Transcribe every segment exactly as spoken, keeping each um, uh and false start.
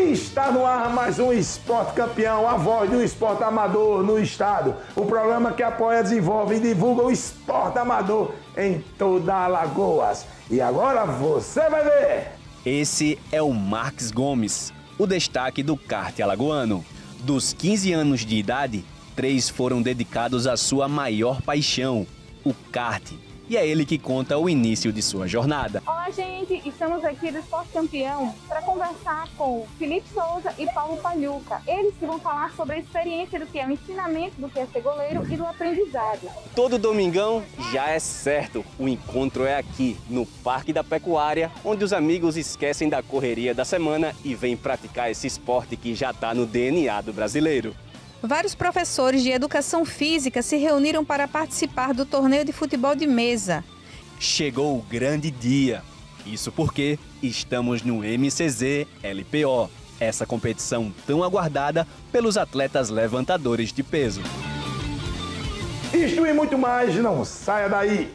Está no ar mais um Esporte Campeão, a voz do esporte amador no estado. O programa que apoia, desenvolve e divulga o esporte amador em toda Alagoas. E agora você vai ver. Esse é o Marques Gomes, o destaque do kart alagoano. Dos quinze anos de idade, três foram dedicados à sua maior paixão, o kart. E é ele que conta o início de sua jornada. Olá, gente! Estamos aqui do Esporte Campeão para conversar com Felipe Souza e Paulo Pagliuca. Eles que vão falar sobre a experiência do que é o ensinamento, do que é ser goleiro e do aprendizado. Todo domingão já é certo. O encontro é aqui, no Parque da Pecuária, onde os amigos esquecem da correria da semana e vêm praticar esse esporte que já está no D N A do brasileiro. Vários professores de educação física se reuniram para participar do torneio de futebol de mesa. Chegou o grande dia. Isso porque estamos no M C Z L P O, essa competição tão aguardada pelos atletas levantadores de peso. Isto e muito mais, não saia daí!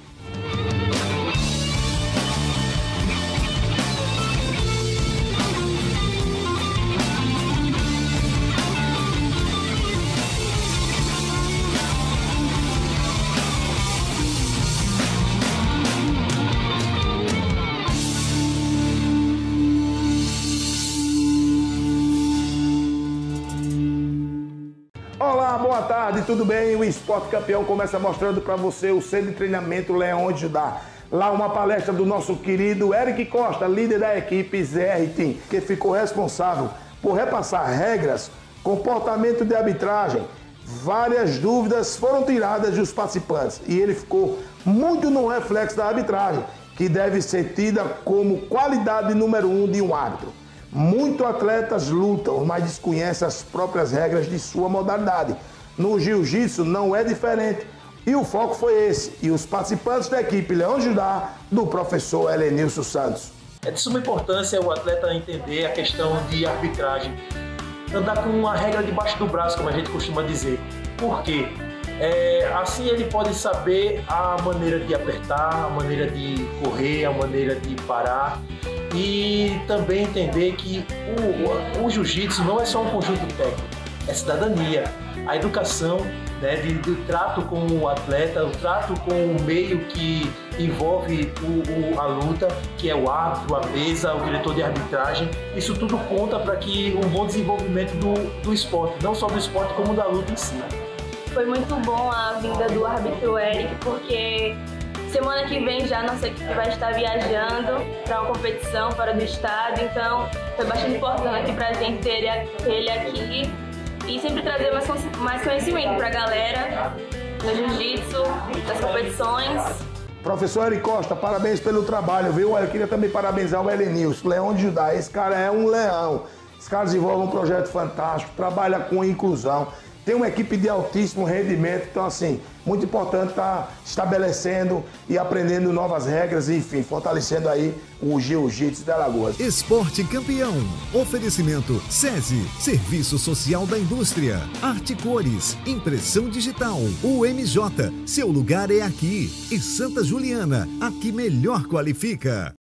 Olá, boa tarde, tudo bem? O Esporte Campeão começa mostrando para você o centro de treinamento Leão de Judá. Lá uma palestra do nosso querido Eric Costa, líder da equipe Z R Team, que ficou responsável por repassar regras, comportamento de arbitragem. Várias dúvidas foram tiradas dos participantes e ele ficou muito no reflexo da arbitragem, que deve ser tida como qualidade número um de um árbitro. Muitos atletas lutam, mas desconhecem as próprias regras de sua modalidade. No jiu-jitsu não é diferente. E o foco foi esse. E os participantes da equipe Leão de Judá, do professor Helenilson Santos. É de suma importância o atleta entender a questão de arbitragem. Andar com uma regra debaixo do braço, como a gente costuma dizer. Por quê? É, assim ele pode saber a maneira de apertar, a maneira de correr, a maneira de parar. E também entender que o, o, o jiu-jitsu não é só um conjunto técnico, é cidadania. A educação, né, de, do trato com o atleta, o trato com o meio que envolve o, o, a luta, que é o árbitro, a mesa, o diretor de arbitragem. Isso tudo conta para que um bom desenvolvimento do, do esporte, não só do esporte como da luta em si. Foi muito bom a vinda do árbitro Eric, porque semana que vem já nossa equipe vai estar viajando para uma competição fora do estado, então foi bastante importante para a gente ter ele aqui e sempre trazer mais, mais conhecimento para a galera no jiu-jitsu, das competições. Professor Eric Costa, parabéns pelo trabalho, viu? Eu queria também parabenizar o Helenilson, Leão de Judá. Esse cara é um leão. Esse cara desenvolve um projeto fantástico, trabalha com inclusão. Tem uma equipe de altíssimo rendimento, então assim, muito importante estar estabelecendo e aprendendo novas regras e, enfim, fortalecendo aí o jiu-jitsu de Alagoas. Esporte Campeão. Oferecimento SESI, Serviço Social da Indústria. Arte Cores, Impressão Digital. U M J, seu lugar é aqui. E Santa Juliana, aqui melhor qualifica.